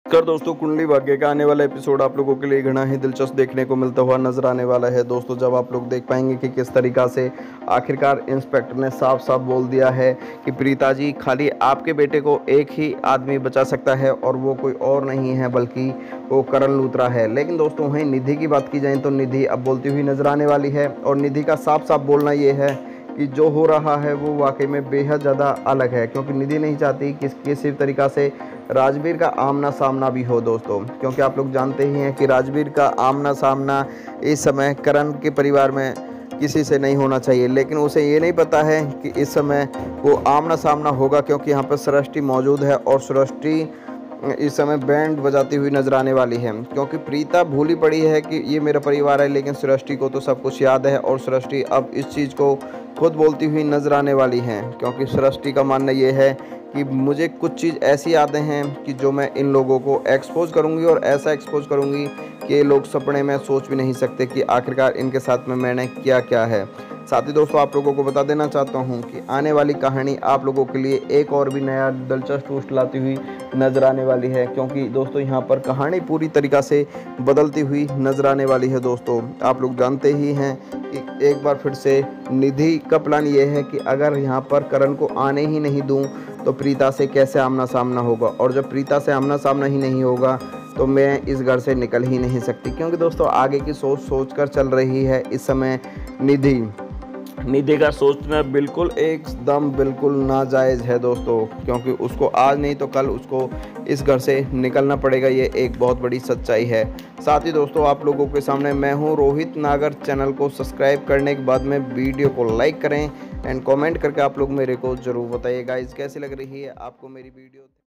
कर दोस्तों, कुंडली भाग्य का आने वाला एपिसोड आप लोगों के लिए घना ही दिलचस्प देखने को मिलता हुआ नजर आने वाला है। दोस्तों, जब आप लोग देख पाएंगे कि किस तरीक़ा से आखिरकार इंस्पेक्टर ने साफ साफ बोल दिया है कि प्रीता जी, खाली आपके बेटे को एक ही आदमी बचा सकता है और वो कोई और नहीं है बल्कि वो करण लूथरा है। लेकिन दोस्तों, वहीं निधि की बात की जाए तो निधि अब बोलती हुई नजर आने वाली है और निधि का साफ साफ बोलना ये है कि जो हो रहा है वो वाकई में बेहद ज़्यादा अलग है, क्योंकि निधि नहीं चाहती कि किसी तरीक़ा से राजवीर का आमना सामना भी हो दोस्तों, क्योंकि आप लोग जानते ही हैं कि राजवीर का आमना सामना इस समय करण के परिवार में किसी से नहीं होना चाहिए। लेकिन उसे ये नहीं पता है कि इस समय वो आमना सामना होगा, क्योंकि यहाँ पर सृष्टि मौजूद है और सृष्टि इस समय बैंड बजाती हुई नजर आने वाली है। क्योंकि प्रीता भूली पड़ी है कि ये मेरा परिवार है, लेकिन सृष्टि को तो सब कुछ याद है और सृष्टि अब इस चीज़ को खुद बोलती हुई नजर आने वाली हैं। क्योंकि सृष्टि का मानना ये है कि मुझे कुछ चीज़ ऐसी यादें हैं कि जो मैं इन लोगों को एक्सपोज करूंगी और ऐसा एक्सपोज करूंगी कि ये लोग सपने में सोच भी नहीं सकते कि आखिरकार इनके साथ में मैंने क्या क्या है। साथ ही दोस्तों, आप लोगों को बता देना चाहता हूं कि आने वाली कहानी आप लोगों के लिए एक और भी नया दिलचस्प ट्विस्ट लाती हुई नज़र आने वाली है। क्योंकि दोस्तों, यहाँ पर कहानी पूरी तरीक़ा से बदलती हुई नज़र आने वाली है। दोस्तों, आप लोग जानते ही हैं कि एक बार फिर से निधि का प्लान ये है कि अगर यहाँ पर करण को आने ही नहीं दूँ तो प्रीता से कैसे आमना सामना होगा, और जब प्रीता से आमना सामना ही नहीं होगा तो मैं इस घर से निकल ही नहीं सकती। क्योंकि दोस्तों, आगे की सोच कर चल रही है इस समय निधि का सोचना बिल्कुल नाजायज़ है दोस्तों, क्योंकि उसको आज नहीं तो कल उसको इस घर से निकलना पड़ेगा। ये एक बहुत बड़ी सच्चाई है। साथ ही दोस्तों, आप लोगों के सामने मैं हूँ रोहित नागर। चैनल को सब्सक्राइब करने के बाद में वीडियो को लाइक करें एंड कमेंट करके आप लोग मेरे को ज़रूर बताइएगा कैसी लग रही है आपको मेरी वीडियो।